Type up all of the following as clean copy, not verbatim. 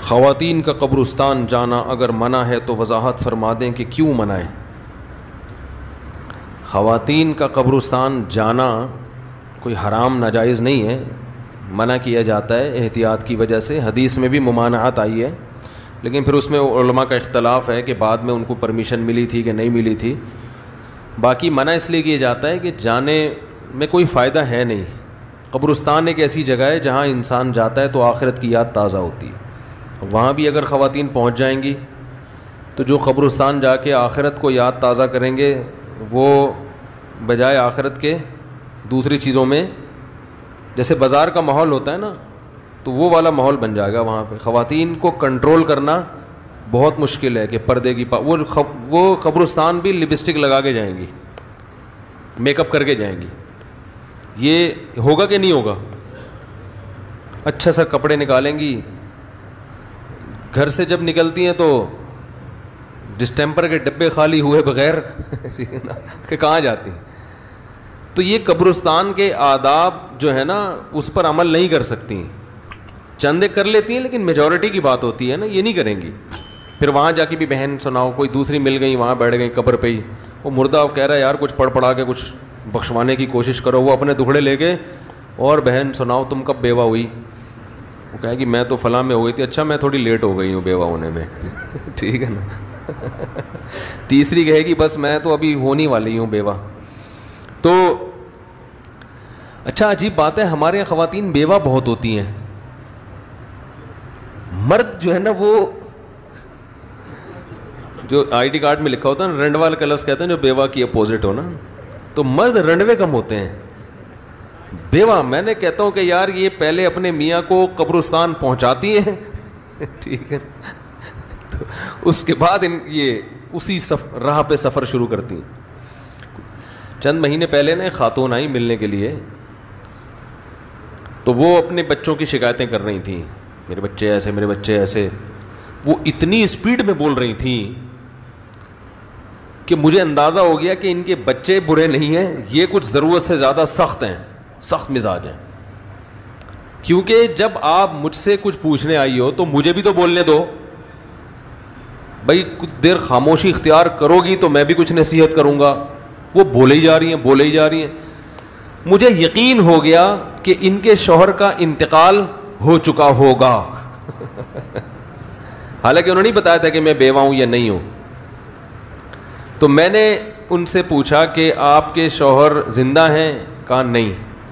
خواتین کا قبرستان جانا اگر منع ہے تو وضاحت فرما دیں کہ کیوں منع ہے؟ خواتین کا قبرستان جانا کوئی حرام ناجائز نہیں ہے، منع کیا جاتا ہے احتیاط کی وجہ سے، حدیث میں بھی ممانعت آئی ہے، لیکن پھر اس میں علماء کا اختلاف ہے کہ بعد میں ان کو پرمیشن ملی تھی کہ نہیں ملی تھی۔ باقی منع اس لیے کیا جاتا ہے کہ جانے میں کوئی فائدہ ہے نہیں۔ قبرستان ایک ایسی جگہ ہے جہاں انسان جاتا ہے تو آخرت کی یاد تازہ ہوتی ہے۔ وہاں بھی اگر خواتین پہنچ جائیں گی تو جو قبرستان جا کے آخرت کو یاد تازہ کریں گے وہ بجائے آخرت کے دوسری چیزوں میں، جیسے بازار کا ماحول ہوتا ہے نا، تو وہ والا ماحول بن جائے گا وہاں پہ۔ خواتین کو کنٹرول کرنا بہت مشکل ہے کہ پردے کی وہ قبرستان بھی لپسٹک لگا کے جائیں گی، میک اپ کر کے جائیں گی۔ یہ ہوگا کہ نہیں ہوگا؟ اچھا سا کپڑے نکالیں گی، گھر سے جب نکلتی ہیں تو ڈسٹمپر کے ڈبے خالی ہوئے بغیر کہ کہاں جاتی ہیں؟ تو یہ قبرستان کے آداب جو ہے نا اس پر عمل نہیں کر سکتی، چندے کر لیتی ہیں لیکن میجورٹی کی بات ہوتی ہے نا، یہ نہیں کریں گی۔ پھر وہاں جا کے بھی بہن سناؤ، کوئی دوسری مل گئی وہاں بیٹھ گئی قبر پہ ہی، وہ مردہ کہہ رہا ہے یار کچھ پڑھ پڑھا کے کچھ بخشوانے کی کوشش کرو، وہ اپنے دکھڑے لے کے، اور بہن سناؤ تم کب بیوہ ہوئی؟ وہ کہے کہ میں تو فلاں میں ہو گئی تھی۔ اچھا میں تھوڑی لیٹ ہو گئی ہوں بیوہ ہونے میں، ٹھیک ہے نا۔ تیسری کہے گی بس میں تو ابھی ہونے والی ہوں بیوہ۔ تو اچھا عجیب بات ہے، ہمارے یہاں خواتین بیوہ بہت ہوتی ہیں، مرد جو ہے نا وہ جو آئی ڈی کارڈ میں لکھا ہوتا ہے نا رنڈوال کا لفظ کہتے ہیں جو بیوہ کی اپوزٹ ہو نا، تو مرد رنڈوے کم ہوتے ہیں، بیوہ میں نے کہتا ہوں کہ یار یہ پہلے اپنے میاں کو قبرستان پہنچاتی ہیں ٹھیک ہے، تو اس کے بعد یہ اسی راہ پہ سفر شروع کرتی ہیں۔ چند مہینے پہلے نا ایک خاتون آئی ملنے کے لیے، تو وہ اپنے بچوں کی شکایتیں کر رہی تھیں، میرے بچے ایسے میرے بچے ایسے، وہ اتنی اسپیڈ میں بول رہی تھیں کہ مجھے اندازہ ہو گیا کہ ان کے بچے برے نہیں ہیں، یہ کچھ ضرورت سے زیادہ سخت ہیں، سخت مزاج ہیں۔ کیونکہ جب آپ مجھ سے کچھ پوچھنے آئی ہو تو مجھے بھی تو بولنے دو بھائی، کچھ دیر خاموشی اختیار کرو گی تو میں بھی کچھ نصیحت کروں گا۔ وہ بولے ہی جا رہی ہیں۔ مجھے یقین ہو گیا کہ ان کے شوہر کا انتقال ہو چکا ہوگا حالانکہ انہوں نے نہیں بتایا تھا کہ میں بیوہ ہوں یا نہیں ہوں۔ تو میں نے ان سے پوچھا کہ آپ کے شوہر زندہ ہیں؟ کہا نہیں۔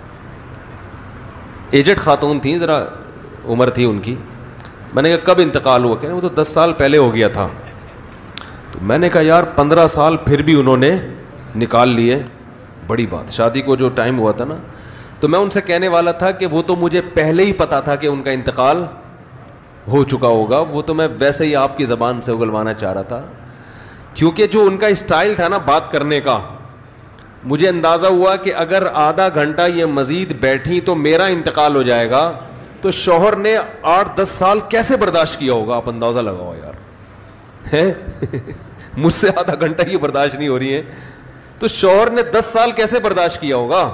ایجڈ خاتون تھیں، ذرا عمر تھی ان کی۔ میں نے کہا کب انتقال ہوا؟ کہ وہ تو 10 سال پہلے ہو گیا تھا۔ تو میں نے کہا یار 15 سال پھر بھی انہوں نے نکال لیے، بڑی بات۔ شادی کو جو ٹائم ہوا تھا نا، تو میں ان سے کہنے والا تھا کہ وہ تو مجھے پہلے ہی پتا تھا کہ ان کا انتقال ہو چکا ہوگا، وہ تو میں ویسے ہی آپ کی زبان سے اگلوانا چاہ رہا تھا، کیونکہ جو ان کا اسٹائل تھا نا بات کرنے کا، مجھے اندازہ ہوا کہ اگر آدھا گھنٹہ یہ مزید بیٹھی تو میرا انتقال ہو جائے گا، تو شوہر نے 8-10 سال کیسے برداشت کیا ہوگا؟ آپ اندازہ لگاؤ یار، ہے مجھ سے آدھا گھنٹہ یہ برداشت نہیں ہو رہی ہے، تو شوہر نے 10 سال کیسے برداشت کیا ہوگا؟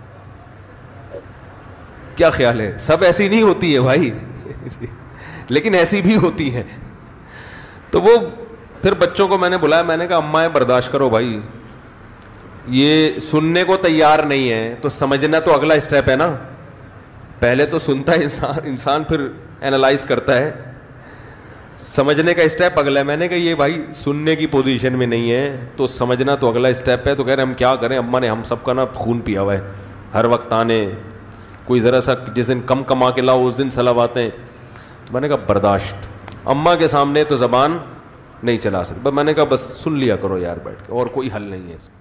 کیا خیال ہے؟ سب ایسی نہیں ہوتی ہے بھائی لیکن ایسی بھی ہوتی ہیں۔ تو وہ پھر بچوں کو میں نے بلایا، میں نے کہا اماں برداشت کرو بھائی، یہ سننے کو تیار نہیں ہے تو سمجھنا تو اگلا اسٹیپ ہے نا، پہلے تو سنتا ہے انسان پھر اینالائز کرتا ہے، سمجھنے کا اسٹیپ اگلا ہے۔ میں نے کہا یہ بھائی سننے کی پوزیشن میں نہیں ہے تو سمجھنا تو اگلا اسٹیپ ہے۔ تو کہہ رہے ہم کیا کریں اماں نے ہم سب کا نا خون پیا ہوا ہے، ہر وقت آنے، کوئی ذرا سا جس دن کم کما کے لاؤ اس دن صلواتیں۔ میں نے کہا برداشت، اماں کے سامنے تو زبان نہیں چلا سکتا۔ میں نے کہا بس سن لیا کرو یار بیٹھ کے، اور کوئی حل نہیں ہے اس میں۔